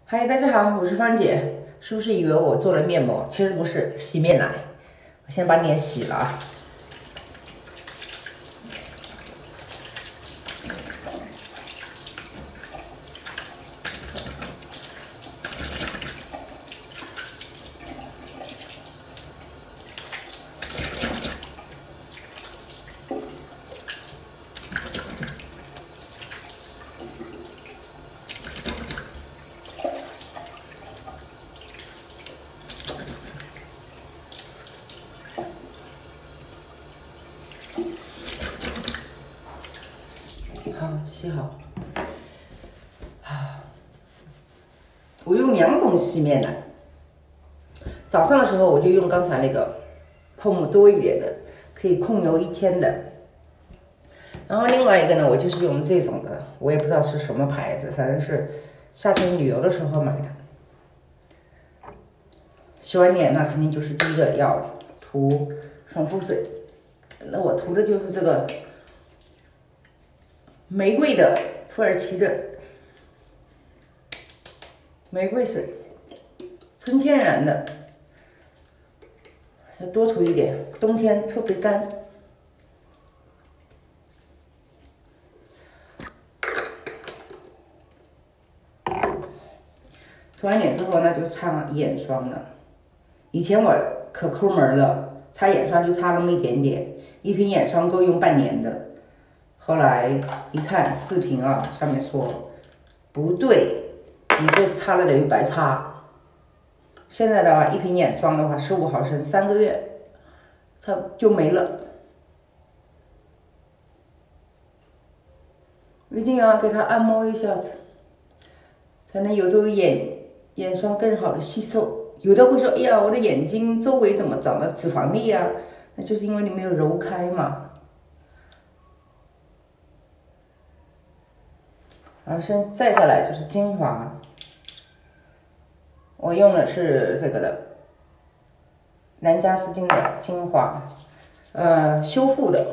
嗨，大家好，我是芳姐。是不是以为我做了面膜？其实不是，洗面奶。我先把脸洗了啊。好，洗好。我用2种洗面奶。早上的时候我就用刚才那个泡沫多一点的，可以控油1天的。然后另外一个呢，我就是用这种的，我也不知道是什么牌子，反正是夏天旅游的时候买的。洗完脸呢，肯定就是第一个要涂爽肤水。那我涂的就是这个玫瑰的土耳其的玫瑰水，纯天然的，要多涂一点，冬天特别干。涂完脸之后呢，就擦眼霜了。以前我可抠门了，擦眼霜就擦那么一点点，一瓶眼霜够用半年的。后来一看视频啊，上面说不对，你这擦了等于白擦。现在的话，一瓶眼霜的话，15毫升，3个月它就没了。一定要给它按摩一下子，才能有这个眼霜更好的吸收。有的会说，哎呀，我的眼睛周围怎么长了脂肪粒啊？那就是因为你没有揉开嘛。然后再下来就是精华，我用的是这个的兰嘉斯汀的精华，修复的。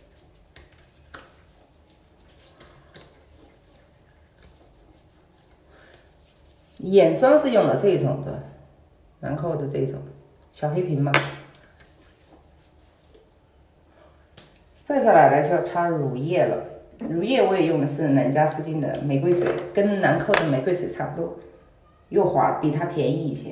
眼霜是用了这种的，兰蔻的这种小黑瓶嘛。再下来呢就要擦乳液了，乳液我也用的是兰嘉斯汀的玫瑰水，跟兰蔻的玫瑰水差不多，又滑，比它便宜一些。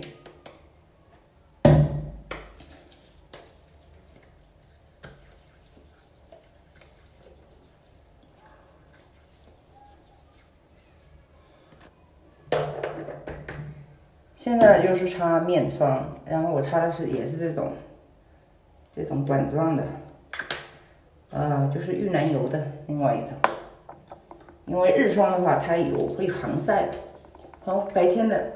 现在就是擦面霜，然后我擦的也是这种管状的，就是玉兰油的另外一种。因为日霜的话，它有会防晒，白天的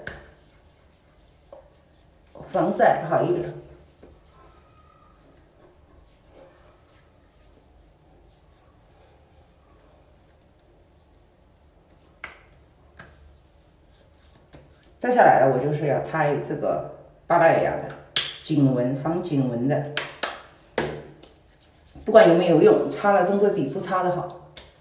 防晒好一点。再下来呢，我就是要擦这个巴拉雅的颈纹，防颈纹的。不管有没有用，擦了总归比不擦的好。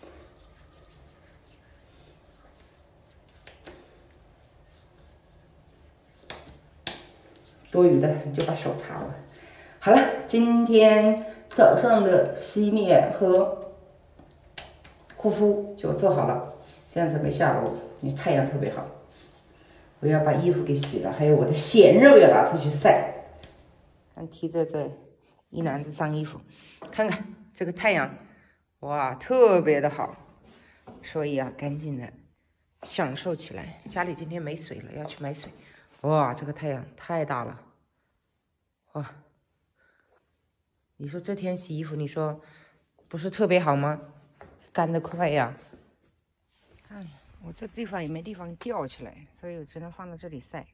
多余的你就把手擦了。好了，今天早上的洗脸和护肤就做好了，现在准备下楼，因为太阳特别好。我要把衣服给洗了，还有我的鲜肉要拿出去晒。看提着这一篮子脏衣服，看看这个太阳，哇，特别的好，所以啊，赶紧的享受起来。家里今天没水了，要去买水。哇，这个太阳太大了，哇！你说这天洗衣服，你说不是特别好吗？干得快呀！看。我这地方也没地方吊起来，所以我只能放到这里晒。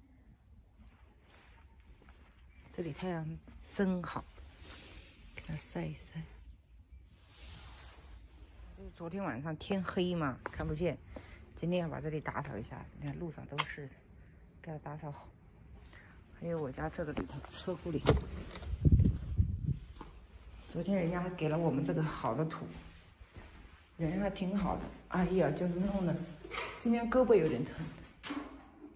这里太阳真好，给它晒一晒。就是昨天晚上天黑嘛，看不见。今天要把这里打扫一下，你看路上都是的，给它打扫好。还有我家这个里头车库里，昨天人家还给了我们这个好的土。人还挺好的，哎呀，就是弄的，今天胳膊有点疼。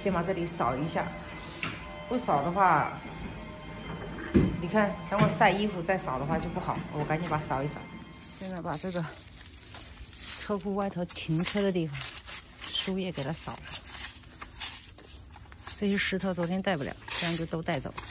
先把这里扫一下，不扫的话，你看，等会晒衣服再扫的话就不好，我赶紧把它扫一扫。现在把这个车库外头停车的地方树叶给它扫了，这些石头昨天带不了，这样就都带走。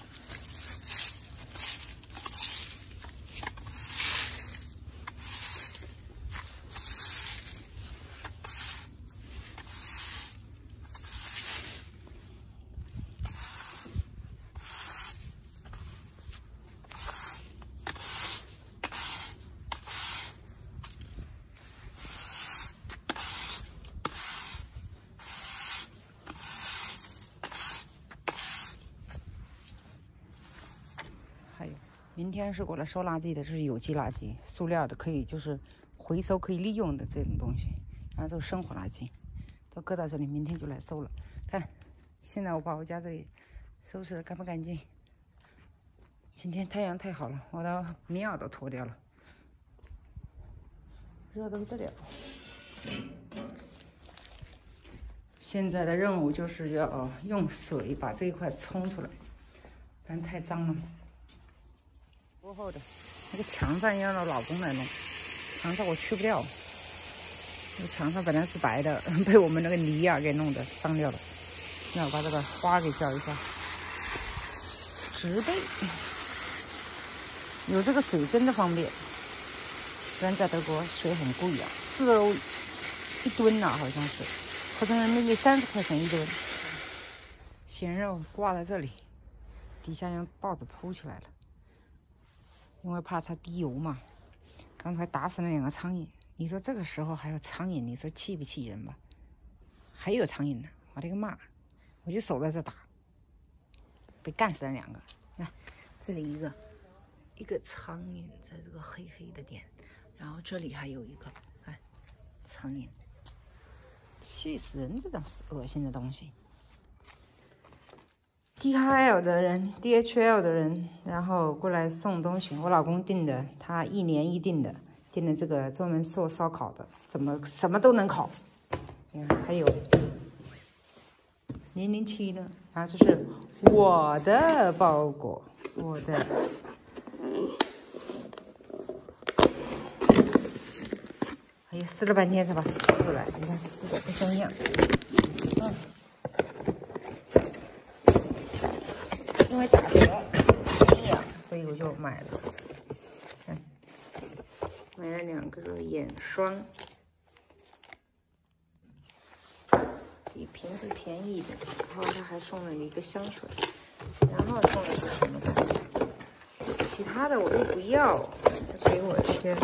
还有，明天是过来收垃圾的，这是有机垃圾，塑料的可以就是回收可以利用的这种东西，然后这是生活垃圾，都搁到这里，明天就来收了。看，现在我把我家这里收拾的干不干净？今天太阳太好了，我的棉袄都脱掉了，热得不得了。现在的任务就是要用水把这一块冲出来，不然太脏了。过后的那个墙上要让老公来弄，墙上我去不掉，那个墙上本来是白的，被我们那个泥啊给弄得脏掉了。那我把这个花给浇一下，植被有这个水真的方便，不然在德国水很贵啊，4欧1吨啊，好像是，好像那个30块钱1吨。咸肉挂在这里，底下用报纸铺起来了。因为怕它滴油嘛，刚才打死了2个苍蝇。你说这个时候还有苍蝇，你说气不气人吧？还有苍蝇呢，我的个妈！我就守在这打，被干死了2个。看这里一个苍蝇在这个黑黑的点，然后这里还有一个，看苍蝇，气死人！这种恶心的东西。DHL 的人，然后过来送东西。我老公订的，他1年1订的，订的这个专门做烧烤的，什么都能烤。你看，还有007呢，然后这是我的包裹，我的。哎呀，撕了半天才把它撕出来，你看撕的不像样。因为打折便宜啊，所以我就买了。看，买了2个眼霜，比平时便宜一点。然后他还送了一个香水，然后送了一个什么东西，其他的我都不要，就给我这些，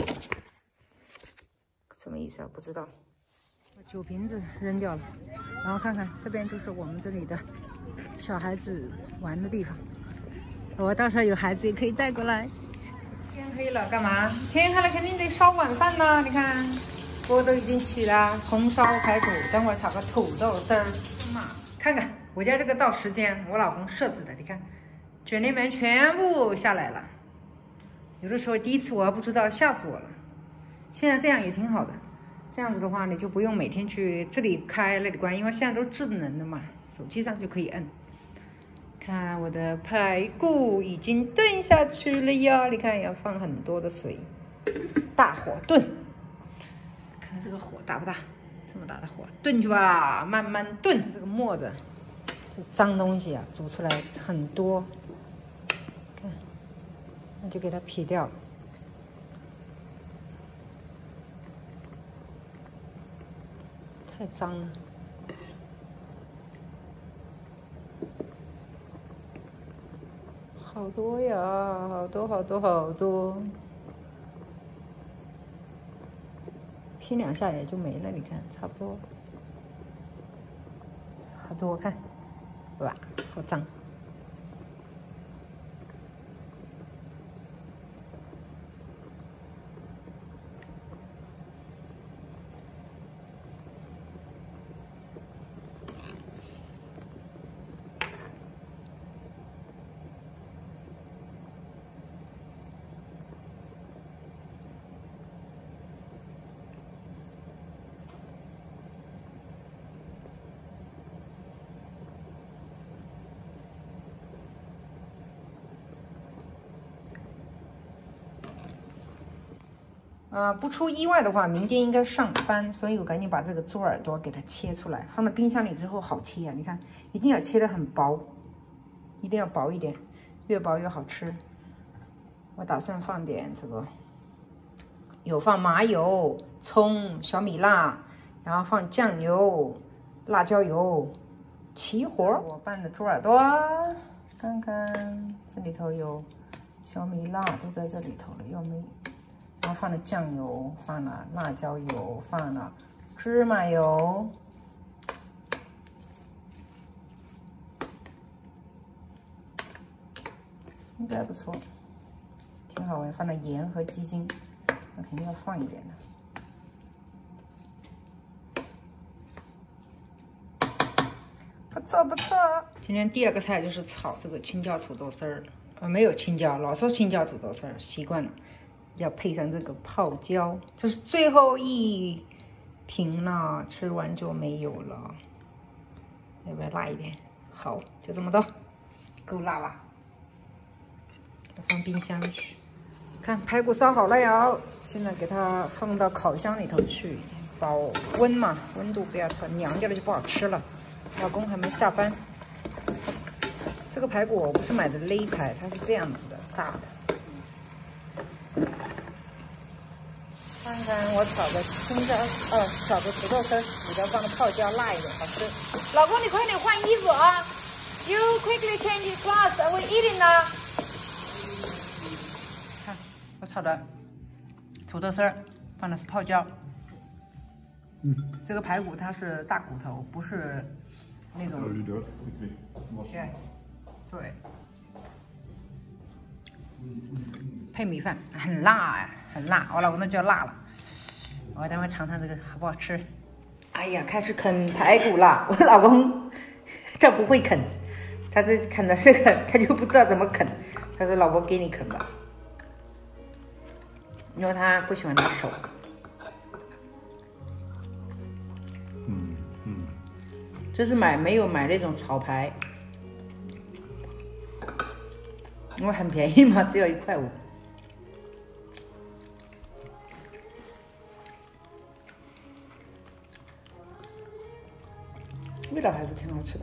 什么意思啊？不知道。酒瓶子扔掉了，然后看看这边就是我们这里的小孩子玩的地方，我到时候有孩子也可以带过来。天黑了干嘛？天黑了肯定得烧晚饭呢。你看锅都已经起了，红烧排骨，等会炒个土豆丝儿。看看我家这个到时间我老公设置的，你看卷帘门全部下来了。有的时候第一次我还不知道，吓死我了。现在这样也挺好的，这样子的话你就不用每天去这里开那里关，因为现在都智能的嘛，手机上就可以摁。看我的排骨已经炖下去了呀，你看要放很多的水，大火炖。看看这个火大不大？这么大的火炖去吧，慢慢炖。这个沫子，这脏东西啊，煮出来很多。看，那就给它撇掉。太脏了。好多呀，好多好多好多，拼2下也就没了。你看，差不多，好多，看，哇，好脏。 不出意外的话，明天应该上班，所以我赶紧把这个猪耳朵给它切出来，放到冰箱里之后好切啊！你看，一定要切得很薄，一定要薄一点，越薄越好吃。我打算放点这个，有放麻油、葱、小米辣，然后放酱油、辣椒油，齐活。我拌的猪耳朵，看看这里头有小米辣，都在这里头了，又没。然后放了酱油，放了辣椒油，放了芝麻油，应该不错，挺好玩。放了盐和鸡精，那肯定要放一点的。不错不错。今天第2个菜就是炒这个青椒土豆丝儿，没有青椒，老说青椒土豆丝儿，习惯了。要配上这个泡椒，这是最后一瓶了，吃完就没有了。要不要辣一点？好，就这么多，够辣吧？放冰箱去。看排骨烧好了哟，现在给它放到烤箱里头去，保温嘛，温度不要太凉掉了就不好吃了。老公还没下班。这个排骨我不是买的肋排，它是这样子的，大的。看看我炒的青椒，炒的土豆丝，里头放的泡椒，辣一点，好吃。老公，你快点换衣服啊 ！You quickly change your clothes. We're eating now. 看我炒的土豆丝，放的是泡椒。这个排骨它是大骨头，不是那种。对。配米饭很辣呀，很辣，我老公都叫辣了。我等会尝尝这个好不好吃。哎呀，开始啃排骨了。我老公他不会啃，他是啃的这个，他就不知道怎么啃。他说：“老婆给你啃吧。”因为他不喜欢拿手。这是没有买那种炒排，因为很便宜嘛，只有1块5。味道还是挺好吃的。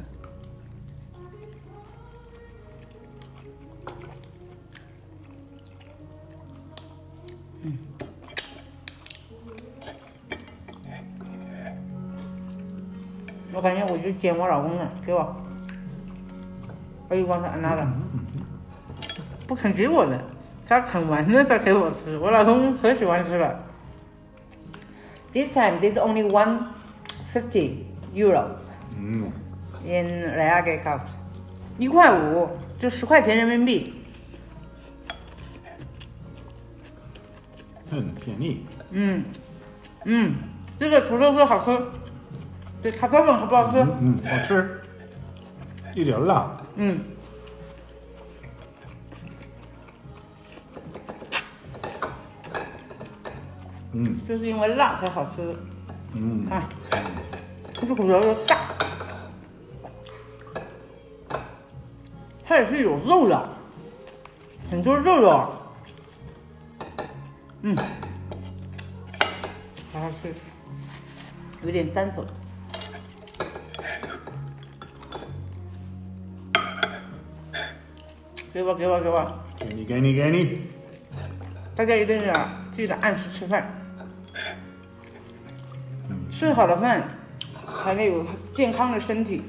我感觉我就捡我老公的，给我，我又忘了拿了，不肯给我的，他啃完了才给我吃。我老公可喜欢吃了。This time, this only €150 in Real cost， 1块5，就10块钱人民币。 很便宜。 这个土豆丝好吃。对，卡扎粉好不好吃？ 好吃，一点辣。 就是因为辣才好吃。看，这个骨头又大，它也是有肉的，很多肉肉。好好吃，有点粘手。给我！ 给你！ 大家一定要记得按时吃饭，吃好了饭才能有健康的身体。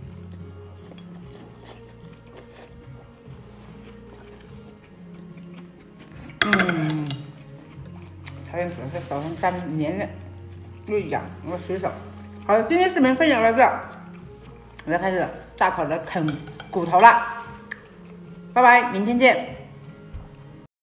差点手在手上干黏了，又痒，我洗手。好了，今天视频分享到这，我要开始大口的啃骨头了。拜拜，明天见。